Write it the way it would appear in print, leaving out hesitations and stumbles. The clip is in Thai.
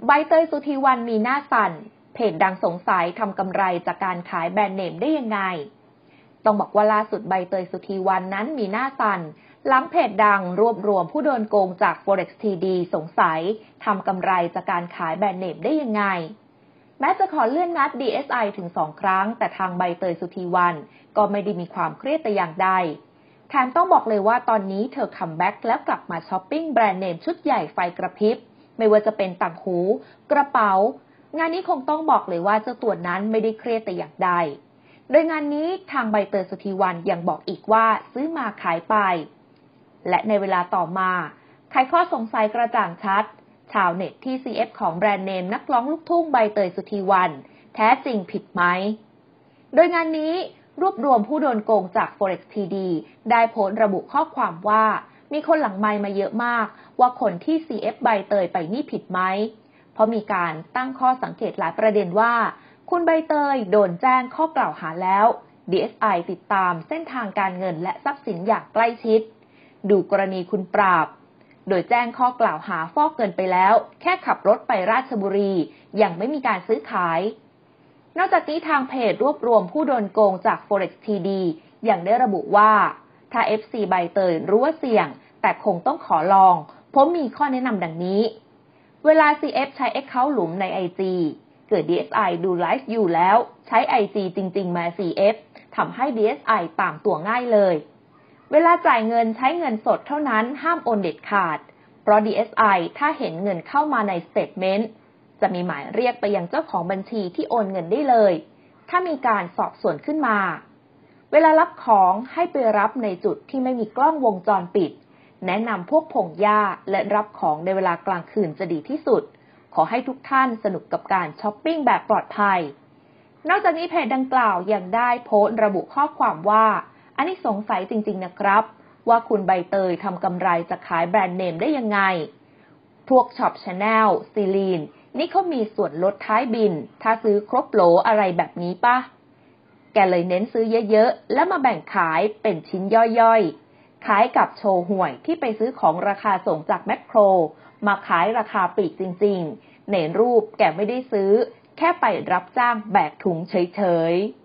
ใบเตยสุธีวรรณมีหน้าสั่นเพจดังสงสัยทำกำไรจากการขายแบรนด์เนมได้ยังไงต้องบอกว่าล่าสุดใบเตยสุธีวรรณนั้นมีหน้าสั่นหลังเพจดังรวบรวมผู้โดนโกงจาก Forex TD สงสัยทำกำไรจากการขายแบรนด์เนมได้ยังไงแม้จะขอเลื่อนนัด DSI ถึง2 ครั้งแต่ทางใบเตยสุธีวรรณก็ไม่ได้มีความเครียดแต่อย่างใดแถมต้องบอกเลยว่าตอนนี้เธอคัมแบ็กแล้วกลับมาช้อปปิ้งแบรนด์เนมชุดใหญ่ไฟกระพริบไม่ว่าจะเป็นต่างหูกระเป๋างานนี้คงต้องบอกเลยว่าเจ้าตัวนั้นไม่ได้เครียดแต่อย่างใดโดยงานนี้ทางใบเตยสุธีวรรณยังบอกอีกว่าซื้อมาขายไปและในเวลาต่อมาไขข้อสงสัยกระจ่างชัดชาวเน็ตที่ CF ของแบรนด์เนมนักร้องลูกทุ่งใบเตยสุธีวรรณแท้จริงผิดไหมโดยงานนี้รวบรวมผู้โดนโกงจาก Forex TD ได้โพสต์ระบุข้อความว่ามีคนหลังไมค์มาเยอะมากว่าคนที่ CF ใบเตยไปนี่ผิดไหมเพราะมีการตั้งข้อสังเกตหลายประเด็นว่าคุณใบเตยโดนแจ้งข้อกล่าวหาแล้ว DSI ติดตามเส้นทางการเงินและทรัพย์สินอย่างใกล้ชิดดูกรณีคุณปราบโดยแจ้งข้อกล่าวหาฟอกเงินไปแล้วแค่ขับรถไปราชบุรียังไม่มีการซื้อขายนอกจากนี้ทางเพจรวบรวมผู้โดนโกงจาก Forex TD ยังได้ระบุว่าถ้า FC ใบเตยรู้ว่าเสี่ยงแต่คงต้องขอลองเพราะมีข้อแนะนำดังนี้เวลา CF ใช้ Account หลุมใน IG เกิด DSI ดูไลฟ์อยู่แล้วใช้ IG จริงๆมา CF ทำให้ DSI ตามตัวง่ายเลยเวลาจ่ายเงินใช้เงินสดเท่านั้นห้ามโอนเด็ดขาดเพราะ DSI ถ้าเห็นเงินเข้ามาในสเตทเมนต์จะมีหมายเรียกไปยังเจ้าของบัญชีที่โอนเงินได้เลยถ้ามีการสอบสวนขึ้นมาเวลารับของให้ไปรับในจุดที่ไม่มีกล้องวงจรปิดแนะนำพวกผงหญ้าและรับของในเวลากลางคืนจะดีที่สุดขอให้ทุกท่านสนุกกับการช้อปปิ้งแบบปลอดภัยนอกจากนี้เพจดังกล่าวยังได้โพสต์ระบุข้อความว่าอันนี้สงสัยจริงๆนะครับว่าคุณใบเตยทำกำไรจะขายแบรนด์เนมได้ยังไงพวกช็อปชาแนลซีลีนนี่เขามีส่วนลดท้ายบินถ้าซื้อครบโหลอะไรแบบนี้ป่ะแกเลยเน้นซื้อเยอะๆแล้วมาแบ่งขายเป็นชิ้นย่อยๆขายกับโชว์ห่วยที่ไปซื้อของราคาส่งจากแมคโครมาขายราคาปลีกจริงๆในรูปแกไม่ได้ซื้อแค่ไปรับจ้างแบกถุงเฉยๆ